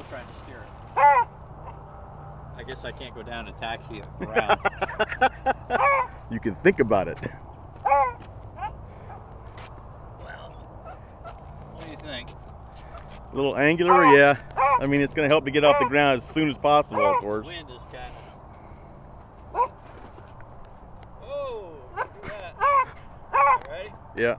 trying to steer it. I guess I can't go down and taxi it around. You can think about it. Well, what do you think? A little angular, yeah. I mean, it's going to help me get off the ground as soon as possible, of course. The wind is kind of... Oh, look at that. Ready? Yeah.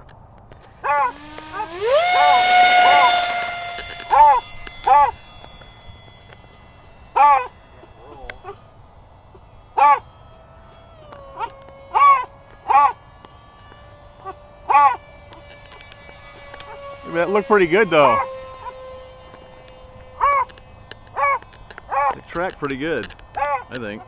That looked pretty good though. They track pretty good, I think.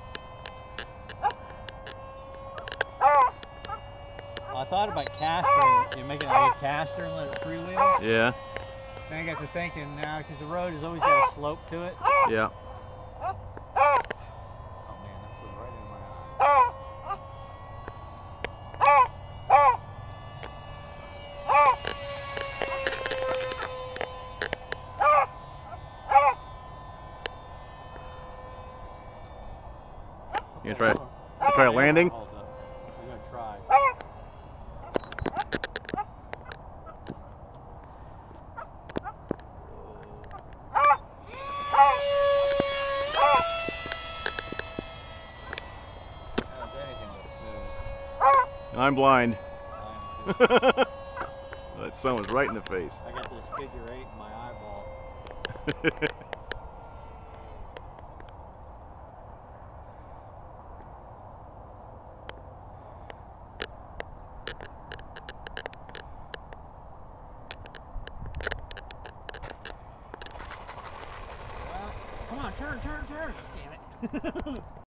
I thought about casting, you make it like a caster and let it freewheel. Yeah. Then I got to thinking now, because the road has always got a slope to it. Yeah. Oh man, that flew right in my eye. You gonna try a landing? We're gonna try. I'm blind. That sun was right in the face. I got this figure 8 in my eyeball. Well, come on, turn. Damn it.